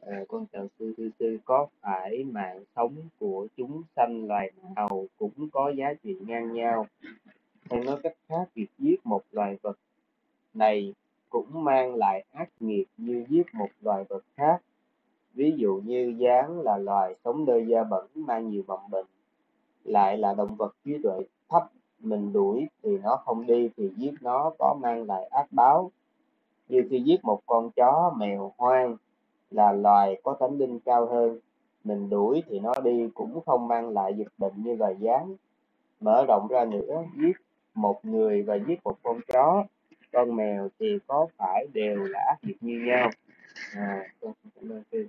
Con chào sư, có phải mạng sống của chúng sanh loài nào cũng có giá trị ngang nhau? Hay nói cách khác, việc giết một loài vật này cũng mang lại ác nghiệp như giết một loài vật khác? Ví dụ như gián là loài sống nơi da bẩn mang nhiều mầm bệnh, lại là động vật trí tuệ thấp, mình đuổi thì nó không đi thì giết nó có mang lại ác báo. Như khi giết một con chó mèo hoang là loài có tánh linh cao hơn, mình đuổi thì nó đi cũng không mang lại dịch bệnh như loài gián. Mở rộng ra nữa, giết một người và giết một con chó, con mèo thì có phải đều là ác nghiệp như nhau? Con xin cảm ơn sư.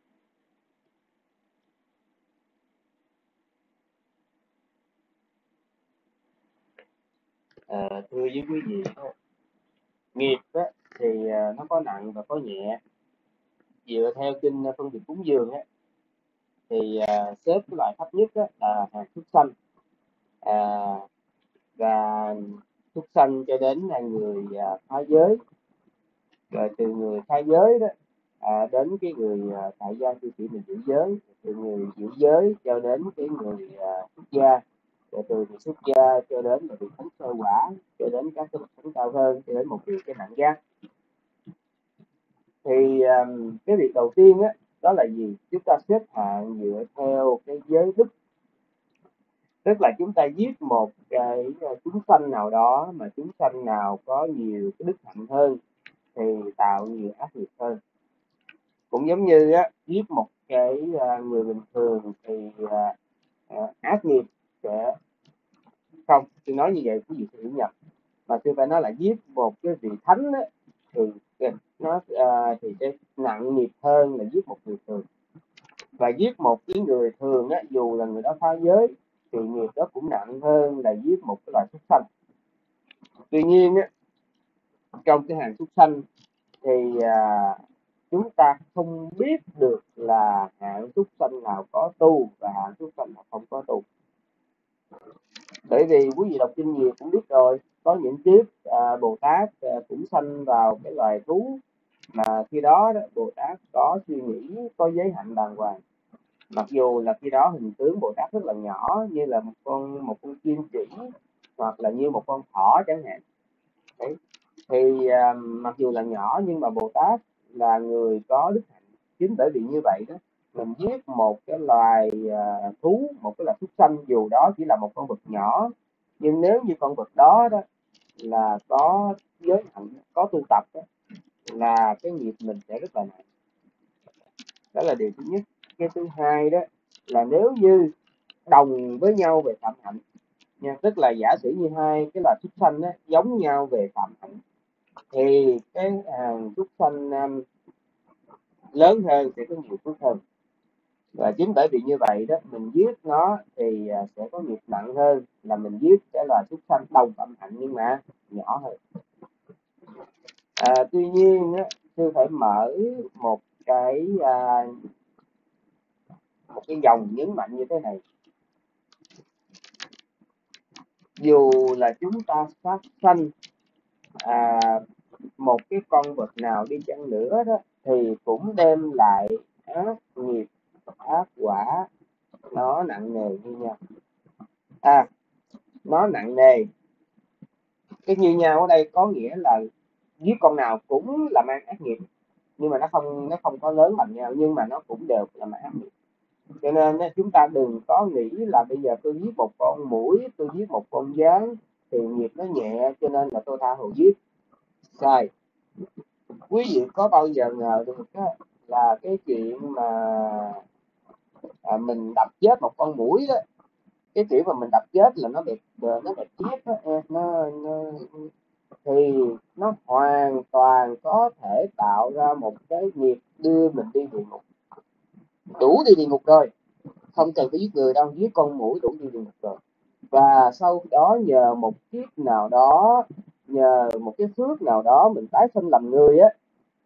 Thưa với quý vị, nghiệp á, thì nó có nặng và có nhẹ. Dựa theo kinh phân biệt cúng dường á, thì xếp cái loại thấp nhất á, là hạt súc sanh, à, và súc sanh cho đến là người phá giới, rồi từ người phá giới đó đến cái người tại gia cư sĩ mình giữ giới, từ người giữ giới cho đến cái người xuất gia, rồi từ người xuất gia cho đến là vị thánh sơ quả, cho đến các cái bậc thánh cao hơn, cho đến một vị cái đẳng giác. Thì cái việc đầu tiên á, đó là gì? Chúng ta xếp hạng dựa theo cái giới đức, tức là chúng ta giết một cái chúng sanh nào đó mà chúng sanh nào có nhiều cái đức hạnh hơn thì tạo nhiều ác nghiệp hơn. Cũng giống như á, giết một cái người bình thường thì ác nghiệp sẽ không, tôi nói như vậy quý vị sẽ hiểu nhầm, mà tôi phải nói là giết một cái vị thánh á, thì nó thì sẽ nặng nghiệp hơn là giết một người thường. Và giết một cái người thường á, dù là người đó phá giới thì nghiệp đó cũng nặng hơn là giết một cái loài súc sanh. Tuy nhiên á, trong cái hàng súc sanh thì chúng ta không biết được là hạng súc sanh nào có tu và hạng súc sanh nào không có tu. Bởi vì quý vị đọc kinh nhiều cũng biết rồi, có những kiếp Bồ Tát cũng sanh vào cái loài thú mà khi đó, Bồ Tát có suy nghĩ, có giới hạnh đàng hoàng. Mặc dù là khi đó hình tướng Bồ Tát rất là nhỏ, như là một con chim chỉ hoặc là như một con thỏ chẳng hạn. Đấy. Thì mặc dù là nhỏ nhưng mà Bồ Tát là người có đức hạnh. Chính bởi vì như vậy đó, mình giết một cái loài thú, một cái loài súc sanh, dù đó chỉ là một con vật nhỏ, nhưng nếu như con vật đó đó là có giới hạnh, có tu tập đó, là cái nghiệp mình sẽ rất là nặng. Đó là điều thứ nhất. Cái thứ hai đó là nếu như đồng với nhau về phạm hạnh nha, tức là giả sử như hai cái loài súc sanh đó, giống nhau về phạm hạnh, thì cái hàng súc sanh lớn hơn sẽ có nhiều phước hơn. Và chính bởi vì như vậy đó, mình giết nó thì sẽ có nghiệp nặng hơn là mình giết cái loài súc sanh đồng phạm hạnh nhưng mà nhỏ hơn. Tuy nhiên á, tôi phải mở một cái dòng nhấn mạnh như thế này. Dù là chúng ta sát sanh một cái con vật nào đi chăng nữa đó, thì cũng đem lại ác nghiệp, ác quả, nó nặng nề như nhau. Nó nặng nề, cái như nhau ở đây có nghĩa là giết con nào cũng là mang ác nghiệp, nhưng mà nó không có lớn bằng nhau, nhưng mà nó cũng đều là mang ác nghiệp. Cho nên chúng ta đừng có nghĩ là bây giờ tôi giết một con muỗi, tôi giết một con gián thì nghiệp nó nhẹ cho nên là tôi tha hồ giết. Sai. Quý vị có bao giờ ngờ được là cái chuyện mà mình đập chết một con muỗi đó, cái kiểu mà mình đập chết là nó bị chết đó, nó thì nó hoàn toàn có thể tạo ra một cái nghiệp đưa mình đi địa ngục, đủ đi địa ngục rồi, không cần phải giết người đâu, giết con muỗi đủ đi địa ngục rồi. Và sau đó nhờ một kiếp nào đó, nhờ một cái phước nào đó mình tái sinh làm người á,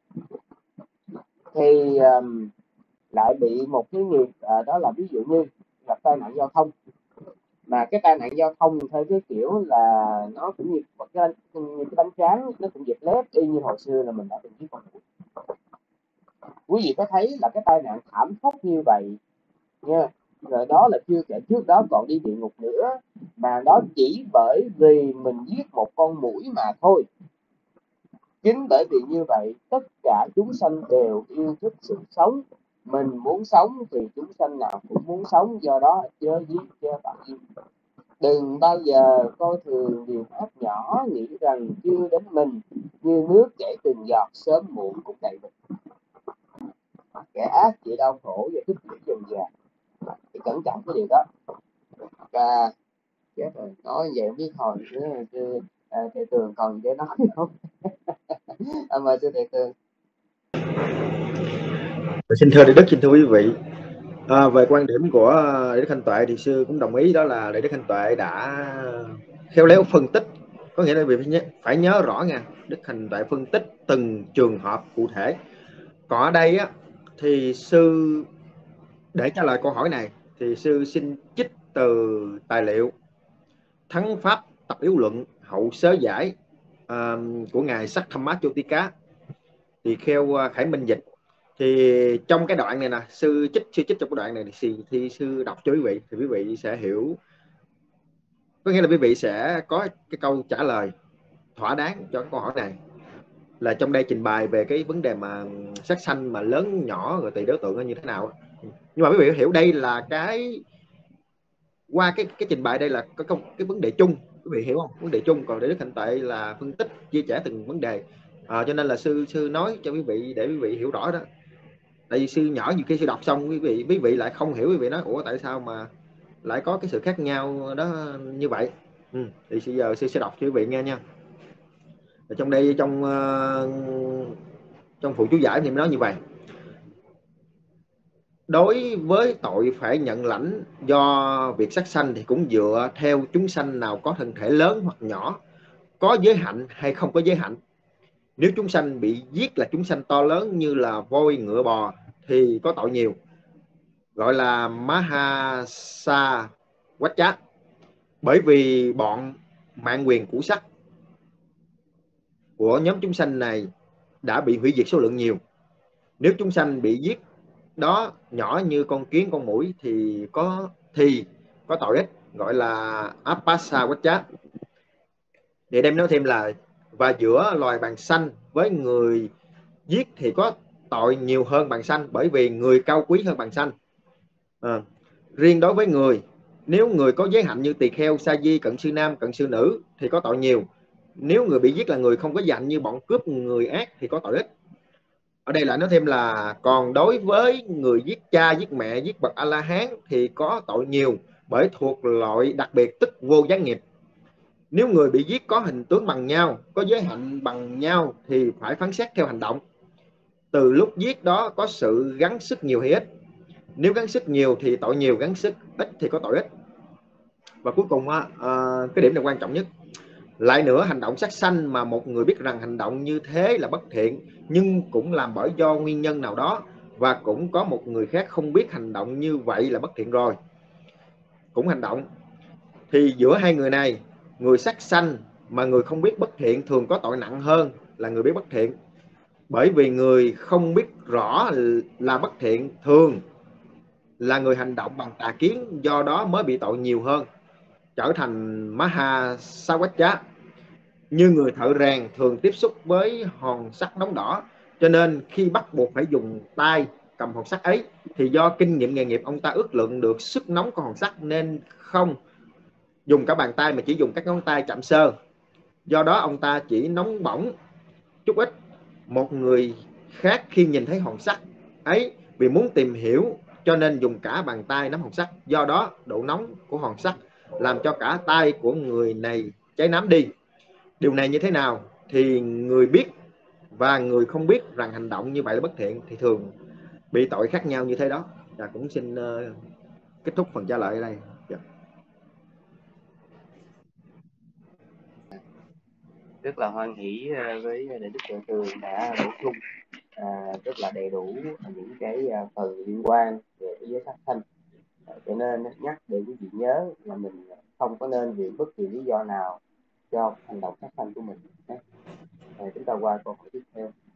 thì lại bị một cái nghiệp đó là ví dụ như gặp tai nạn giao thông, mà cái tai nạn giao thông theo cái kiểu là nó cũng như cái bánh tráng, nó cũng dẹp lép y như hồi xưa là mình đã từng giết con muỗi. Quý vị có thấy là cái tai nạn thảm khốc như vậy nha, rồi đó là chưa kể trước đó còn đi địa ngục nữa, mà đó chỉ bởi vì mình giết một con muỗi mà thôi. Chính bởi vì như vậy, tất cả chúng sanh đều yêu thích sự sống. Mình muốn sống thì chúng sanh nào cũng muốn sống, do đó chớ giết chớ bậy. Đừng bao giờ coi thường điều ác nhỏ, nghĩ rằng chưa đến mình, như nước chảy từng giọt sớm muộn cũng đầy mình. Kẻ ác chỉ đau khổ và tích lũy dần dà. Thì cẩn trọng cái điều đó. Và chết rồi, nói vậy không biết hồi nữa thầy Tường còn để nói không? Mời sư thầy Tường. Xin thưa Đại Đức, xin thưa quý vị, về quan điểm của Đại Đức Thanh Tuệ thì sư cũng đồng ý, đó là Đại Đức Thanh Tuệ đã khéo léo phân tích, có nghĩa là quý vị phải nhớ rõ nha, Đức Thanh Tuệ phân tích từng trường hợp cụ thể. Còn ở đây á, thì sư để trả lời câu hỏi này thì sư xin trích từ tài liệu Thắng Pháp Tập Yếu Luận Hậu Sớ Giải của ngài Sắc Tham Mát Chotika, thì theo Khải Minh dịch. Thì trong cái đoạn này nè, sư trích trong cái đoạn này thì sư đọc cho quý vị thì quý vị sẽ hiểu, có nghĩa là quý vị sẽ có cái câu trả lời thỏa đáng cho cái câu hỏi này. Là trong đây trình bày về cái vấn đề mà sát sanh mà lớn nhỏ rồi tùy đối tượng như thế nào. Nhưng mà quý vị hiểu đây là cái qua cái trình bày đây là cái vấn đề chung, quý vị hiểu không? Vấn đề chung, còn để Đức Thanh Tuệ là phân tích chia sẻ từng vấn đề. Cho nên là sư nói cho quý vị để quý vị hiểu rõ đó. Tại vì sư nhỏ nhiều khi sư đọc xong quý vị lại không hiểu, quý vị nói ủa tại sao mà lại có cái sự khác nhau đó như vậy. Thì bây giờ sư sẽ đọc cho quý vị nghe nha. Ở trong đây trong phụ chú giải thì nói như vậy: đối với tội phải nhận lãnh do việc sát sanh thì cũng dựa theo chúng sanh nào có thân thể lớn hoặc nhỏ, có giới hạnh hay không có giới hạnh. Nếu chúng sanh bị giết là chúng sanh to lớn như là voi, ngựa, bò thì có tội nhiều, gọi là Mahasa Quachá, bởi vì bọn mạng quyền cũ sắc của nhóm chúng sanh này đã bị hủy diệt số lượng nhiều. Nếu chúng sanh bị giết đó nhỏ như con kiến, con muỗi thì có tội ít, gọi là Apasa Quachá. Để đem nói thêm là và giữa loài bàng xanh với người giết thì có tội nhiều hơn bàng xanh, bởi vì người cao quý hơn bàng xanh. Riêng đối với người, nếu người có giới hạnh như tỳ kheo, sa di, cận sư nam, cận sư nữ thì có tội nhiều. Nếu người bị giết là người không có giới hạnh như bọn cướp, người ác thì có tội ít. Ở đây lại nói thêm là còn đối với người giết cha, giết mẹ, giết bậc A-la-hán thì có tội nhiều, bởi thuộc loại đặc biệt tức vô gián nghiệp. Nếu người bị giết có hình tướng bằng nhau, có giới hạnh bằng nhau thì phải phán xét theo hành động. Từ lúc giết đó có sự gắng sức nhiều hay ít. Nếu gắng sức nhiều thì tội nhiều, gắng sức ít thì có tội ít. Và cuối cùng cái điểm này quan trọng nhất. Lại nữa, hành động sát sanh mà một người biết rằng hành động như thế là bất thiện, nhưng cũng làm bởi do nguyên nhân nào đó, và cũng có một người khác không biết hành động như vậy là bất thiện rồi, cũng hành động, thì giữa hai người này, người sát sanh mà người không biết bất thiện thường có tội nặng hơn là người biết bất thiện. Bởi vì người không biết rõ là bất thiện thường là người hành động bằng tà kiến, do đó mới bị tội nhiều hơn, trở thành Mahasawachá. Như người thợ rèn thường tiếp xúc với hòn sắt nóng đỏ, cho nên khi bắt buộc phải dùng tay cầm hòn sắt ấy thì do kinh nghiệm nghề nghiệp ông ta ước lượng được sức nóng của hòn sắt, nên không dùng cả bàn tay mà chỉ dùng các ngón tay chạm sơ. Do đó ông ta chỉ nóng bỏng chút ít. Một người khác khi nhìn thấy hòn sắt ấy vì muốn tìm hiểu cho nên dùng cả bàn tay nắm hòn sắt, do đó độ nóng của hòn sắt làm cho cả tay của người này cháy nắm đi. Điều này như thế nào thì người biết và người không biết rằng hành động như vậy là bất thiện thì thường bị tội khác nhau như thế đó. Và cũng xin kết thúc phần trả lời ở đây. Rất là hoan hỷ với Đại Đức Thượng Tường đã bổ sung rất là đầy đủ những cái phần liên quan về cái giới sát sanh. Cho nên nhắc để quý vị nhớ là mình không có nên vì bất kỳ lý do nào cho hành động sát sanh của mình. Chúng ta qua câu hỏi tiếp theo.